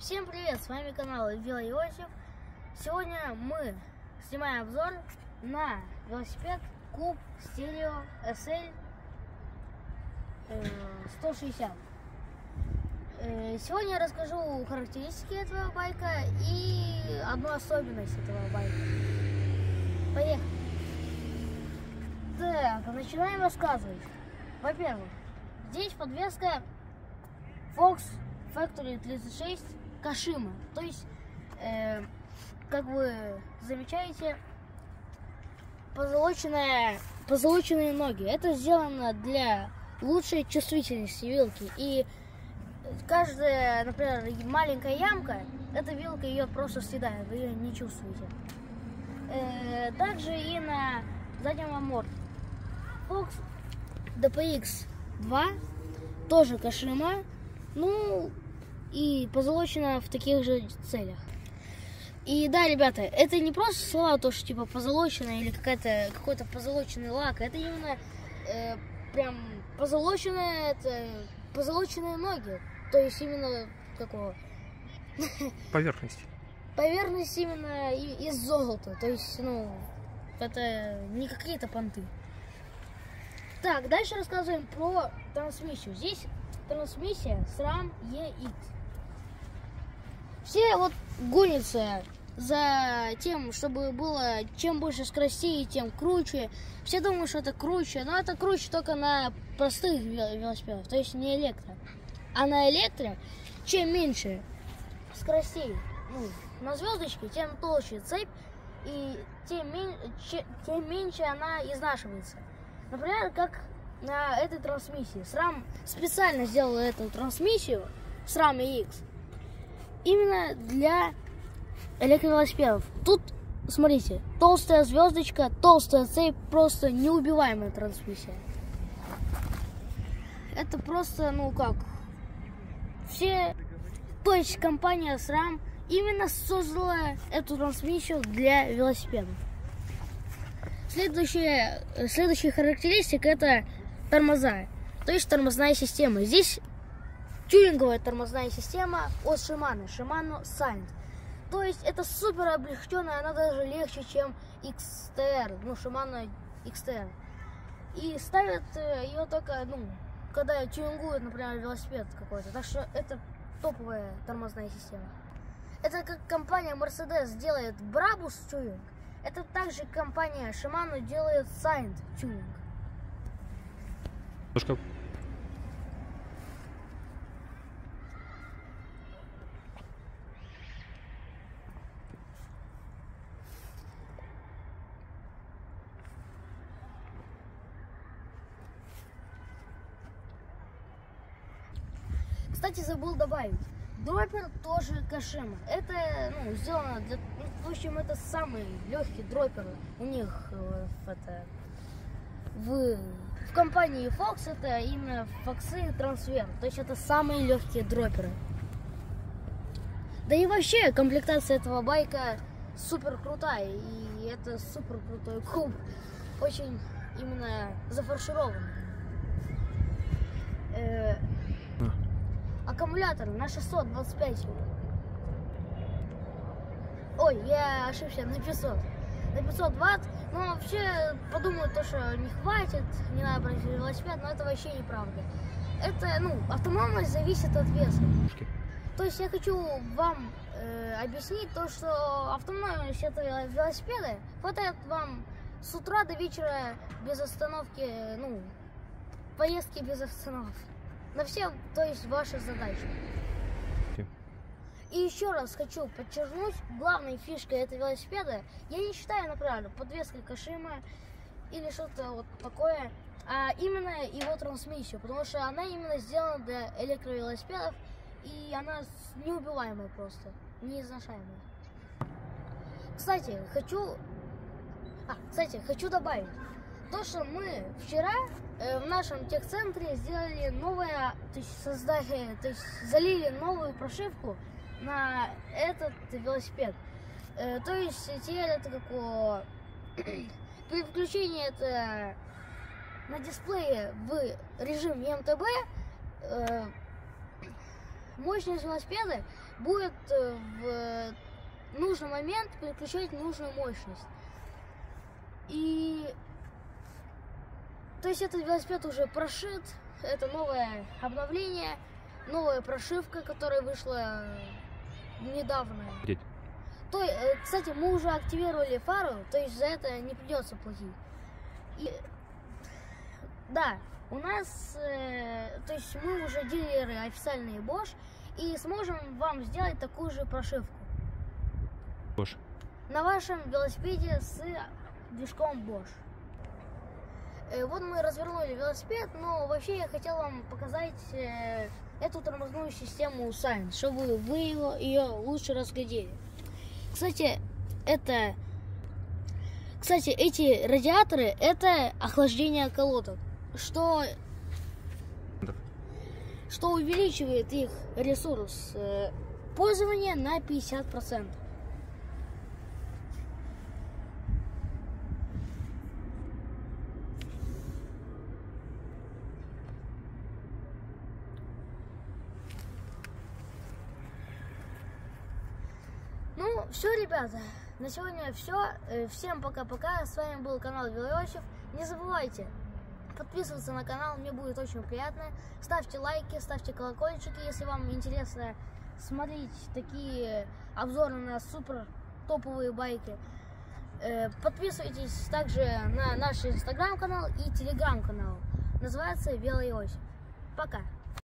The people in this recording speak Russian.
Всем привет, с вами канал Велоиосиф. Сегодня мы снимаем обзор на велосипед Cube Stereo SL 160. Сегодня я расскажу характеристики этого байка и одну особенность этого байка. Поехали! Так, начинаем рассказывать. Во-первых, здесь подвеска Fox Factory 36 Kashima. То есть, как вы замечаете, позолоченные ноги. Это сделано для лучшей чувствительности вилки. И каждая, например, маленькая ямка, эта вилка ее просто съедает, вы ее не чувствуете. Также и на заднем аморте. Fox DPX 2, тоже Kashima, ну и позолочено в таких же целях. И да, ребята, это не просто слова, то, что типа позолочено или какой-то позолоченный лак, это именно прям позолоченное, это позолоченные ноги, то есть именно какого? Поверхность. Поверхность именно из золота, то есть, ну, это не какие-то понты. Так, дальше рассказываем про трансмиссию. Здесь трансмиссия SRAM EX. Все вот гонятся за тем, чтобы было чем больше скоростей, тем круче. Все думают, что это круче, но это круче только на простых велосипедах, то есть не электро. А на электро, чем меньше скоростей, ну, на звездочке, тем толще цепь и тем меньше она изнашивается. Например, как на этой трансмиссии. SRAM специально сделал эту трансмиссию, SRAM EX, именно для электровелосипедов. Тут, смотрите, толстая звездочка, толстая цепь, просто неубиваемая трансмиссия. Это просто, ну как, то есть компания SRAM именно создала эту трансмиссию для велосипедов. Следующая характеристика — это тормоза, то есть тормозная система. Здесь тюнинговая тормозная система от Shimano Silent. То есть это супер облегченная, она даже легче, чем XTR, ну Shimano XTR. И ставят ее только, ну, когда тюнингуют, например, велосипед какой-то. Так что это топовая тормозная система. Это как компания Mercedes делает Brabus тюнинг. Это также компания Shimano делает Silent тюнинг. Кстати, забыл добавить. Дроппер тоже Kashima. Это, ну, сделано для... В общем, это самый легкий дроппер у них в компании Fox. Это именно Foxy Transfer. То есть это самые легкие дропперы. Да и вообще комплектация этого байка супер крутая. И это супер крутой куб. Очень именно зафаршированный. Аккумулятор на 625. Ой, я ошибся, на 500. На 500 ватт. Но вообще подумают, то, что не хватит, не надо брать велосипед, но это вообще неправда. Это, ну, автономность зависит от веса. То есть я хочу вам объяснить то, что автономность этого велосипеда хватает вам с утра до вечера без остановки, ну, поездки без остановки. На все, то есть ваши задачи. И еще раз хочу подчеркнуть, главной фишкой этого велосипеда, я не считаю, например, подвеской Kashima или что-то вот такое, а именно его трансмиссию, потому что она именно сделана для электровелосипедов, и она неубиваемая просто, неизношаемая. Кстати, хочу добавить то, что мы вчера в нашем техцентре сделали новое, то есть залили новую прошивку на этот велосипед. То есть теперь это как при включении это на дисплее в режим МТБ мощность велосипеда будет в нужный момент переключать нужную мощность. И то есть этот велосипед уже прошит, это новое обновление, новая прошивка, которая вышла недавно. Кстати, мы уже активировали фару, то есть за это не придется платить. И, да, у нас, то есть мы уже дилеры официальные Bosch и сможем вам сделать такую же прошивку. Bosch. На вашем велосипеде с движком Bosch. Вот мы развернули велосипед, но вообще я хотел вам показать эту тормозную систему Science, чтобы вы ее лучше разглядели. Кстати, эти радиаторы — это охлаждение колодок, что увеличивает их ресурс пользования на 50%. Ну, все, ребята, на сегодня все. Всем пока-пока. С вами был канал Велоиосиф. Не забывайте подписываться на канал, мне будет очень приятно. Ставьте лайки, ставьте колокольчики, если вам интересно смотреть такие обзоры на супер топовые байки. Подписывайтесь также на наш инстаграм-канал и телеграм-канал. Называется Велоиосиф. Пока.